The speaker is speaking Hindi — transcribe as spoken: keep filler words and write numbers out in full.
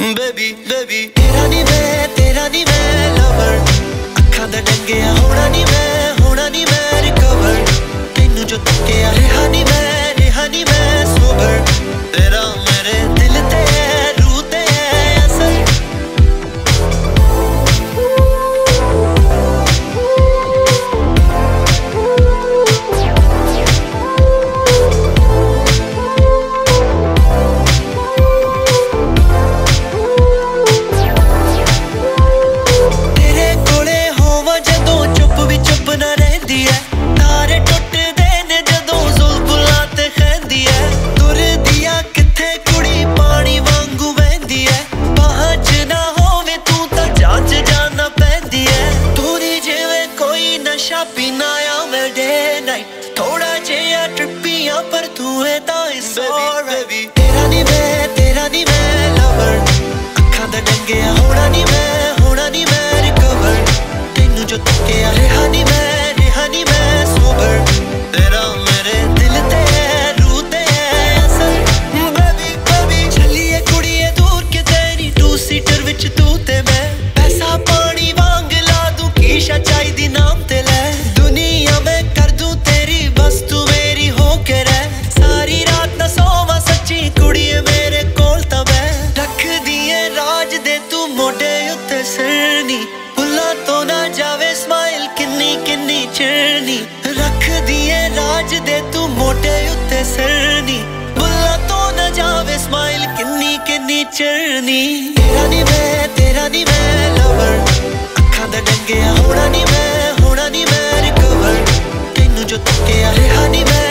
बेबी बेबी तेरा नी मैं तेरा नी मैं लवर अखां दा डंगिया होना नी मैं होना नी मैं रिकवर तेनू जो तकिया रहा नी मैं रहा नी मैं सोबर तेरा मेरे दिल ते है रूह ते है असर पीना मैं डे नाइट थोड़ा जिहा ट्रिपियां पर तू है तो इट्स ऑलराइट तेरा नी मैं तेरा नी मैं लवर अखां दा डंगिया होना नी मैं होना नी मैं रिकवर तेनू जो तकिया रहा नी मैं रहा नी मैं सोबर तेरा मेरे दिल ते है रूह ते है असर बेबी बेबी चलिए कुड़िए दूर के तेरी टू सीटर विच तू ते मैं पैसा पानी वांग ला दूं कीशा चाहिदी नाम ते ले रख दिए राज दे तू मोटे उत्ते सरनी बुला तो न जावे स्माइल किन्नी किन्नी चरनी तेरा नी मैं तेरा नी मैं लवर अखां दा डंगिया होना नी मैं होना नी मैं रिकवर तेनू जो तकिया रहा नी मैं